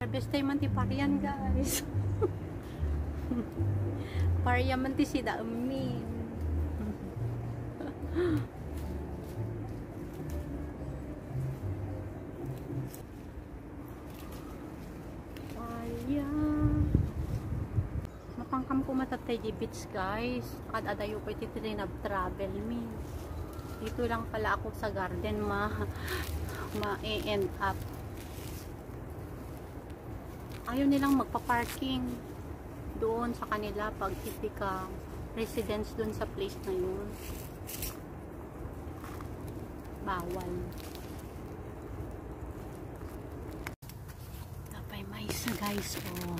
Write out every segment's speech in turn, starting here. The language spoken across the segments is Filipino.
Harvest tayo man ti parian guys. Parian man ti si Daamin. Parian. Mapangkam ko matatay di beach guys. Kadadayo ko iti train of travel me. Dito lang pala ako sa garden ma-end up. Ayaw nilang magpa-parking doon sa kanila pag hindi ka residence doon sa place na yun. Bawal. Tapay mais guys, oh.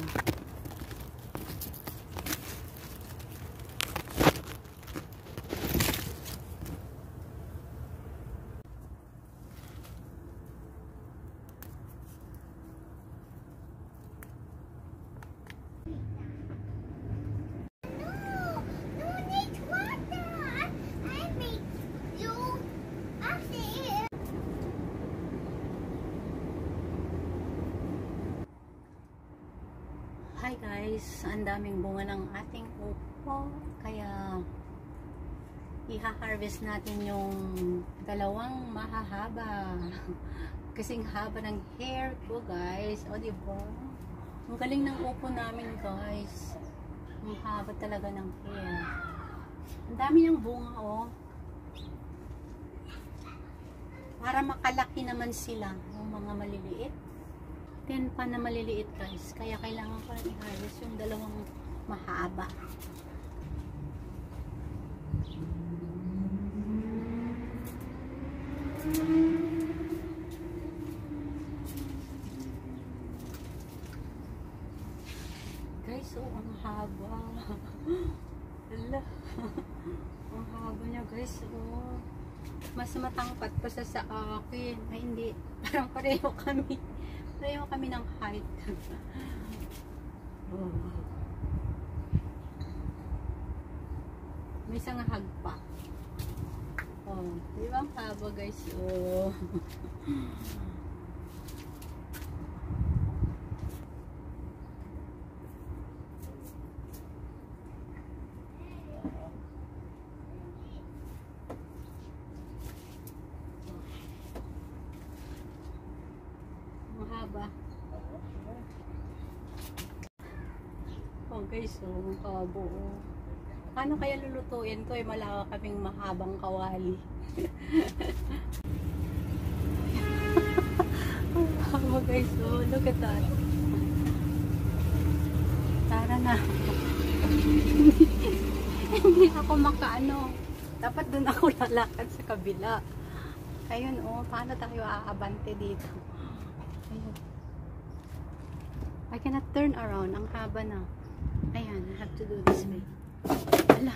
Hi guys, ang daming bunga ng ating upo, kaya iha-harvest natin yung dalawang mahahaba. Kasing haba ng hair ko guys, o diba? Ang galing ng upo namin guys, ang haba talaga ng hair. Ang dami ng bunga oh, para makalaki naman sila, yung mga maliliit. 10 pa na maliliit guys, kaya kailangan ko rin i-harvest yung dalawang mahaba. Guys, oh, ang haba. Hala. Ang haba niya guys, oh. Mas matangkat pa sa akin. Ay hindi, parang pareho kami. Pareho kami ng height. Oh. May isang hagpa. Oh, di ba ang haba guys? Oh. Mahaba. Oh guys, oh, ang kabo. Paano kaya lulutuin to? Malawa kaming mahabang kawali. Ang haba guys, oh, look at that. Tara na. Hindi ako makaano. Dapat dun ako lalakad sa kabila. Ayun, oh, paano tayo aabante dito? I cannot turn around. Ang haba na. Ayan, I have to do this way. Ala.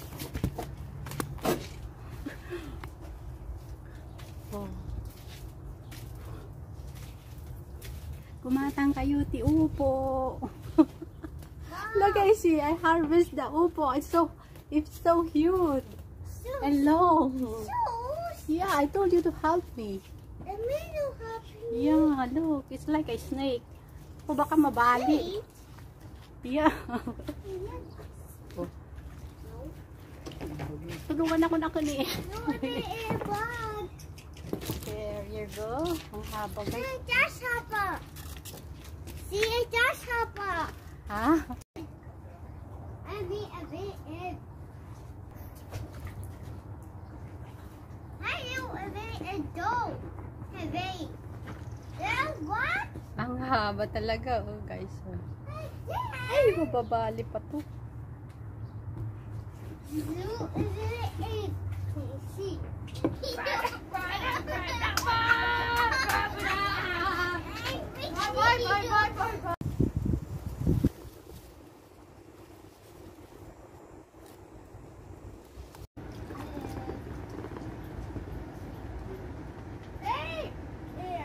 Oh. Kumatang kayo ti upo. Look, I see. I harvest the upo. It's so huge and long. Yeah, I told you to help me. Yeah, look. It's like a snake. O baka mabali. Yeah. Oh. Tulungan ako na ni. There you go. Ang haba guys. See, it does haba. See, it does haba. Ha? I mean, it. I don't. What? Ang haba talaga, oh guys. Ay, mababali pa to.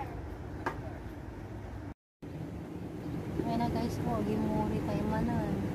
Ayan na guys, gimuri tayo manan.